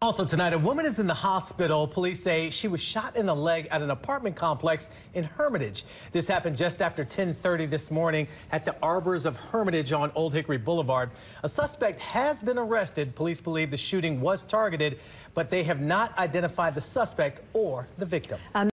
Also tonight, a woman is in the hospital. Police say she was shot in the leg at an apartment complex in Hermitage. This happened just after 10:30 this morning at the Arbors of Hermitage on Old Hickory Boulevard. A suspect has been arrested. Police believe the shooting was targeted, but they have not identified the suspect or the victim.